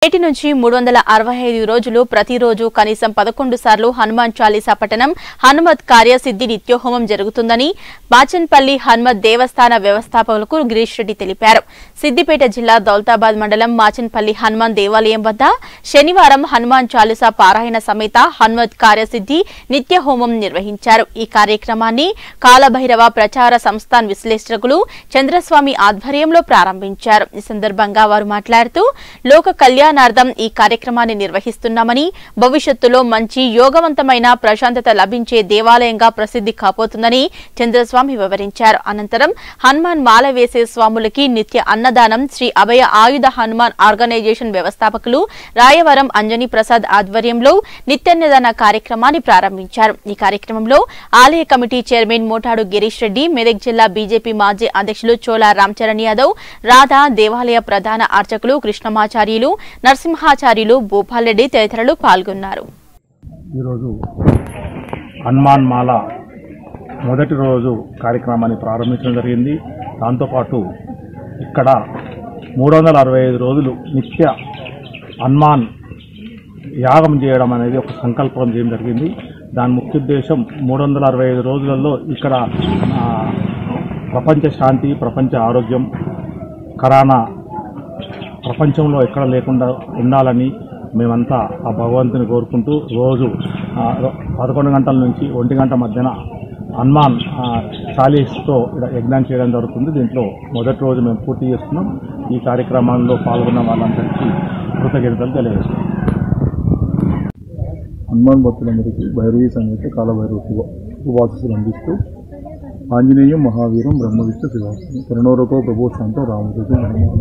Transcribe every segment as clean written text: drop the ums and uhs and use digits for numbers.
నేటి నుంచి 365 రోజులు ప్రతిరోజు కనీసం 11 సార్లు హనుమాన్ చాలీసా పఠనం హనుమత్ కార్యసిద్ధి నిత్యోహోమం జరుగుతుందని బాచన్పల్లి హనుమత్ దేవస్థాన వ్యవస్థాపకులు గిరీష్ రెడ్డి తెలిపారు. సిద్దిపేట జిల్లా దౌలతాబాద్ మండలం మాచన్పల్లి హనుమాన్ దేవాలయం వద్ద శనివారం హనుమాన్ చాలీసా పారాయణ సమేత హనుమత్ కార్యసిద్ధి నిత్యహోమం నిర్వహించారు. ఈ కార్యక్రమాన్ని కాలభైరవ ప్రచార సంస్థాన్ విశ్లేషకులు చంద్రస్వామి ఆధ్వర్యంలో ప్రారంభించారు. ఈ సందర్భంగా వారు మాట్లాడుతూ లోక కళ్యాణార్థం ఈ కార్యక్రమాన్ని నిర్వహిస్తున్నామని, భవిష్యత్తులో మంచి యోగవంతమైన ప్రశాంతత లభించే దేవాలయంగా ప్రసిద్ధి కాబోతుందని చంద్రస్వామి వివరించారు. అనంతరం హనుమాన్ మాల వేసే స్వాములకి నిత్య అన్నదానం శ్రీ అభయ ఆయుధ హనుమాన్ ఆర్గనైజేషన్ వ్యవస్థాపకులు రాయవరం అంజనీ ప్రసాద్ ఆధ్వర్యంలో నిత్యాన్నదాన కార్యక్రమాన్ని ప్రారంభించారు. ఈ కార్యక్రమంలో ఆలయ కమిటీ చైర్మన్ మోటాడు గిరీష్ రెడ్డి, మెదక్ జిల్లా బీజేపీ మాజీ అధ్యక్షులు చోళ రామచరణ్ యాదవ్, రాధా దేవాలయ ప్రధాన అర్చకులు కృష్ణమాచార్యులు, నరసింహాచార్యులు, భూపాల్ రెడ్డి తదితరులు పాల్గొన్నారు. ఈరోజు హనుమాన్ మాల మొదటి రోజు కార్యక్రమాన్ని ప్రారంభించడం జరిగింది. దాంతోపాటు ఇక్కడ 365 రోజులు నిత్య హనుమాన్ యాగం చేయడం అనేది ఒక సంకల్పం చేయడం జరిగింది. దాని ముఖ్య ఉద్దేశం 365 రోజులలో ఇక్కడ ప్రపంచ శాంతి, ప్రపంచ ఆరోగ్యం, కరోనా ప్రపంచంలో ఎక్కడ లేకుండా ఉండాలని మేమంతా ఆ భగవంతుని కోరుకుంటూ రోజు 11 గంటల నుంచి 1 గంట మధ్యన హనుమాన్ చాలీస్తో యజ్ఞం చేయడం జరుగుతుంది. దీంట్లో మొదటి రోజు మేము పూర్తి చేస్తున్నాం. ఈ కార్యక్రమంలో పాల్గొన్న వాళ్ళందరికీ కృతజ్ఞతలు తెలియజేస్తున్నాం. హనుమాన్ భక్తులందరికీ భైరవీ సంగీత కాలభైరవ శుభాశీస్సులు అందిస్తూ ఆంజనేయం మహావీరం బ్రహ్మవిష్ణు శివాసం కరుణోరకో ప్రభో శాంతం రామకృష్ణ హనుమాన్.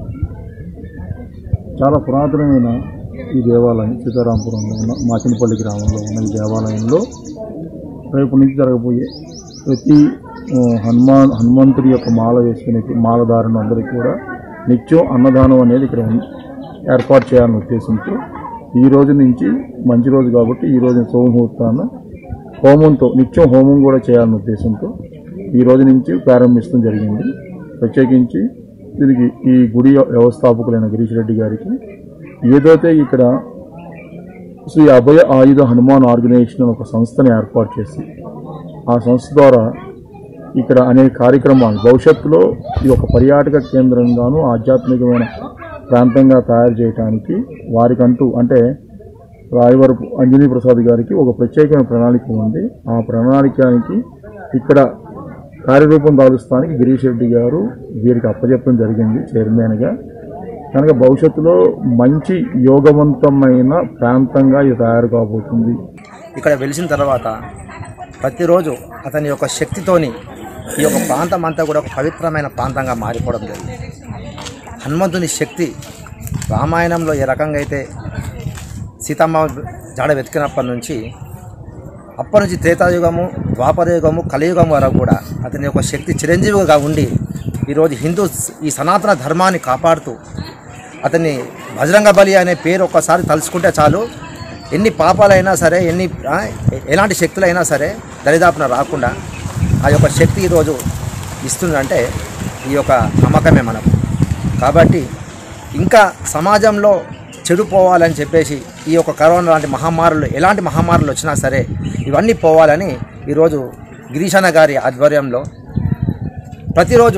చాలా పురాతనమైన ఈ దేవాలయం సీతారాంపురంలో ఉన్న మాచినపల్లి గ్రామంలో ఉన్న ఈ దేవాలయంలో రేపు నుంచి జరగబోయే ప్రతి హనుమంతుడి యొక్క మాల వేసుకునే మాలధారులు అందరికీ కూడా నిత్యం అన్నదానం అనేది ఇక్కడ ఏర్పాటు చేయాలని ఉద్దేశంతో ఈ రోజు నుంచి మంచి రోజు కాబట్టి ఈ రోజు సోమముహూర్తాన హోమంతో నిత్యం హోమం కూడా చేయాలనే ఉద్దేశంతో ఈ రోజు నుంచి ప్రారంభించడం జరిగింది. ప్రత్యేకించి దీనికి ఈ గుడి వ్యవస్థాపకులైన గిరీష్ రెడ్డి గారికి ఏదైతే ఇక్కడ శ్రీ అభయ ఆయుధ హనుమాన్ ఆర్గనైజేషన్ ఒక సంస్థని ఏర్పాటు చేసి ఆ సంస్థ ద్వారా ఇక్కడ అనేక కార్యక్రమాలు భవిష్యత్తులో ఇది ఒక పర్యాటక కేంద్రంగాను ఆధ్యాత్మికమైన ప్రాంతంగా తయారు చేయడానికి వారికంటూ అంటే రాయవరపు అంజనీ ప్రసాద్ గారికి ఒక ప్రత్యేకమైన ప్రణాళిక ఉంది. ఆ ప్రణాళికానికి ఇక్కడ కార్యరూపం దాలుస్తానికి గిరీష్ రెడ్డి గారు వీరికి అప్పచెప్పడం జరిగింది చైర్మన్గా. కనుక భవిష్యత్తులో మంచి యోగవంతమైన ప్రాంతంగా ఇది తయారు కాబోతుంది. ఇక్కడ వెలిసిన తర్వాత ప్రతిరోజు అతని యొక్క శక్తితోని ఈ యొక్క ప్రాంతం అంతా కూడా ఒక పవిత్రమైన ప్రాంతంగా మారిపోవడం జరిగింది. హనుమంతుని శక్తి రామాయణంలో ఏ రకంగా అయితే సీతమ్మ జాడ వెతికినప్పటి నుంచి అప్పటి నుంచి త్రేతాయుగము, ద్వాపరయుగము, కలియుగం వరకు కూడా అతని యొక్క శక్తి చిరంజీవిగా ఉండి ఈరోజు ఈ సనాతన ధర్మాన్ని కాపాడుతూ అతన్ని బజరంగ బలి అనే పేరు ఒక్కసారి తలుచుకుంటే చాలు ఎన్ని పాపాలైనా సరే ఎలాంటి శక్తులైనా సరే దరిదాపున రాకుండా ఆ యొక్క శక్తి ఈరోజు ఇస్తుందంటే ఈ యొక్క నమ్మకమే మనకు. కాబట్టి ఇంకా సమాజంలో చెడిపోవాలని చెప్పేసి ఈ యొక్క కరోనా లాంటి మహమ్మారులు ఎలాంటి మహమ్మారులు వచ్చినా సరే ఇవన్నీ పోవాలని ఈరోజు గిరీశన్న గారి ఆధ్వర్యంలో ప్రతిరోజు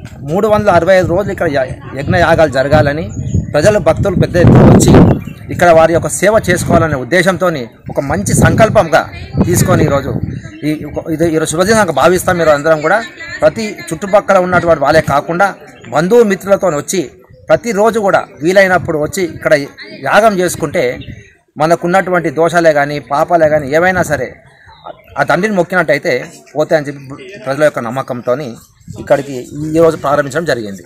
365 రోజులు ఇక్కడ యజ్ఞయాగాలు జరగాలని ప్రజలు భక్తులు పెద్ద ఎత్తున వచ్చి ఇక్కడ వారి యొక్క సేవ చేసుకోవాలనే ఉద్దేశంతో ఒక మంచి సంకల్పంగా తీసుకొని ఈరోజు ఈరోజు శుభదినంగా భావిస్తాం. మీరు అందరం కూడా ప్రతి చుట్టుపక్కల ఉన్నటువంటి వాళ్ళే కాకుండా బంధువు మిత్రులతో వచ్చి ప్రతిరోజు కూడా వీలైనప్పుడు వచ్చి ఇక్కడ యాగం చేసుకుంటే మనకున్నటువంటి దోషాలే కానీ పాపాలే కానీ ఏవైనా సరే ఆ తండ్రిని మొక్కినట్టయితే పోతాయని చెప్పి ప్రజల యొక్క నమ్మకంతో ఇక్కడికి ఈరోజు ప్రారంభించడం జరిగింది.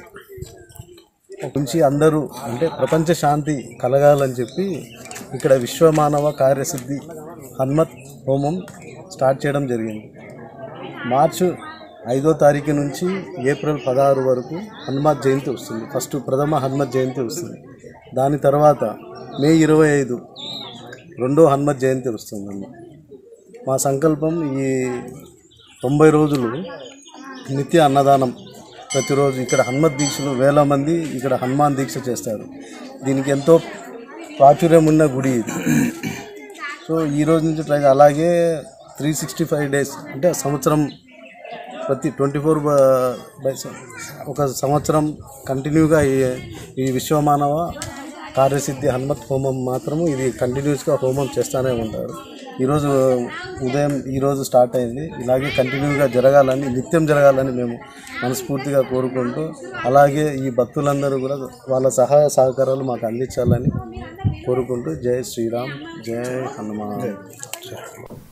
నుంచి అందరూ అంటే ప్రపంచ శాంతి కలగాలని చెప్పి ఇక్కడ విశ్వమానవ కార్యసిద్ధి హనుమత్ హోమం స్టార్ట్ చేయడం జరిగింది. మార్చి 5వ తారీఖు నుంచి ఏప్రిల్ 16 వరకు హనుమత్ జయంతి వస్తుంది. ఫస్ట్ ప్రథమ హనుమత్ జయంతి వస్తుంది. దాని తర్వాత మే 25 రెండో హనుమత్ జయంతి వస్తుందన్న మా సంకల్పం. ఈ 90 రోజులు నిత్య అన్నదానం ప్రతిరోజు ఇక్కడ హనుమత్ దీక్షలు వేల మంది ఇక్కడ హనుమాన్ దీక్ష చేస్తారు. దీనికి ఎంతో ప్రాచుర్యం ఉన్న గుడి ఇది. సో ఈ రోజు నుంచి ట్రై అలాగే 365 డేస్ అంటే సంవత్సరం ప్రతి 24 ఒక సంవత్సరం కంటిన్యూగా ఈ విశ్వమానవ కార్యసిద్ధి హనుమత్ హోమం మాత్రము ఇది కంటిన్యూస్గా హోమం చేస్తూనే ఉంటారు. ఈరోజు ఉదయం ఈరోజు స్టార్ట్ అయింది. ఇలాగే కంటిన్యూగా జరగాలని, నిత్యం జరగాలని మేము మనస్ఫూర్తిగా కోరుకుంటూ, అలాగే ఈ భక్తులందరూ కూడా వాళ్ళ సహాయ సహకారాలు మాకు అందించాలని కోరుకుంటూ జై శ్రీరామ్, జై హనుమాన్.